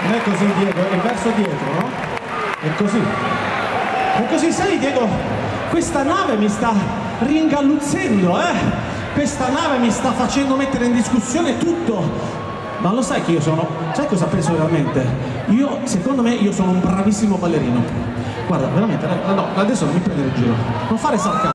Non è così, Diego, è il verso dietro, no? È così. È così, sai Diego, questa nave mi sta ringalluzzendo, Questa nave mi sta facendo mettere in discussione tutto. Ma lo sai che io sono... Sai cosa penso veramente? Secondo me, io sono un bravissimo ballerino. Guarda, veramente, no, adesso non mi prendere in giro. Non fare sarcasmo.